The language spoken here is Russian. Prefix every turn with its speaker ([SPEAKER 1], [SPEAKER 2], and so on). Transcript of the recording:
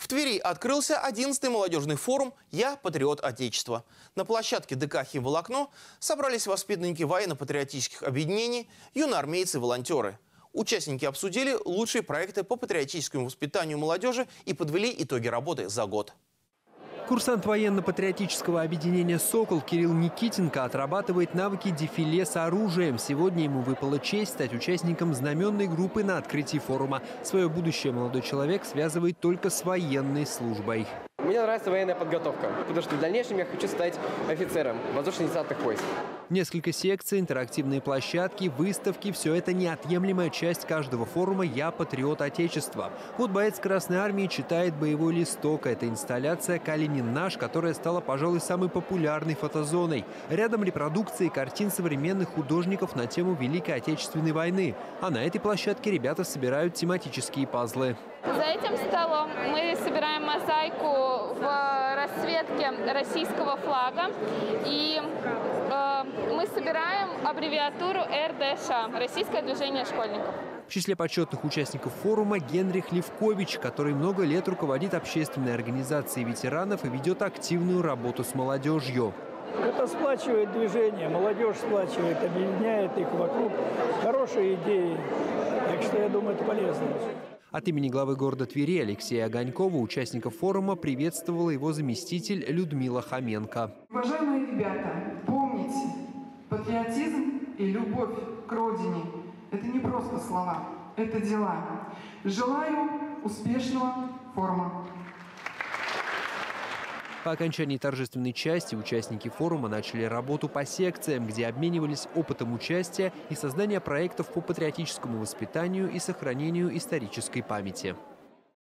[SPEAKER 1] В Твери открылся 11-й молодежный форум «Я патриот Отечества». На площадке ДК «Химволокно» собрались воспитанники военно-патриотических объединений, юноармейцы, волонтеры. Участники обсудили лучшие проекты по патриотическому воспитанию молодежи и подвели итоги работы за год.
[SPEAKER 2] Курсант военно-патриотического объединения «Сокол» Кирилл Никитенко отрабатывает навыки дефиле с оружием. Сегодня ему выпала честь стать участником знаменной группы на открытии форума. Свое будущее молодой человек связывает только с военной службой.
[SPEAKER 3] Мне нравится военная подготовка, потому что в дальнейшем я хочу стать офицером воздушно-десантных войск.
[SPEAKER 2] Несколько секций, интерактивные площадки, выставки – все это неотъемлемая часть каждого форума «Я патриот Отечества». Вот боец Красной Армии читает боевой листок. Это инсталляция «Калинин наш», которая стала, пожалуй, самой популярной фотозоной. Рядом репродукции картин современных художников на тему Великой Отечественной войны. А на этой площадке ребята собирают тематические пазлы.
[SPEAKER 4] За этим столом мы собираем мозаику в расцветке российского флага. И мы собираем аббревиатуру РДШ – Российское движение школьников.
[SPEAKER 2] В числе почетных участников форума Генрих Левкович, который много лет руководит общественной организацией ветеранов и ведет активную работу с молодежью.
[SPEAKER 5] Это сплачивает движение, молодежь сплачивает, объединяет их вокруг хорошей идеи. Так что я думаю, это полезно.
[SPEAKER 2] От имени главы города Твери Алексея Огонькова участников форума приветствовала его заместитель Людмила Хоменко.
[SPEAKER 6] Уважаемые ребята, помните, патриотизм и любовь к родине – это не просто слова, это дела. Желаю успешного форума.
[SPEAKER 2] По окончании торжественной части участники форума начали работу по секциям, где обменивались опытом участия и создания проектов по патриотическому воспитанию и сохранению исторической памяти.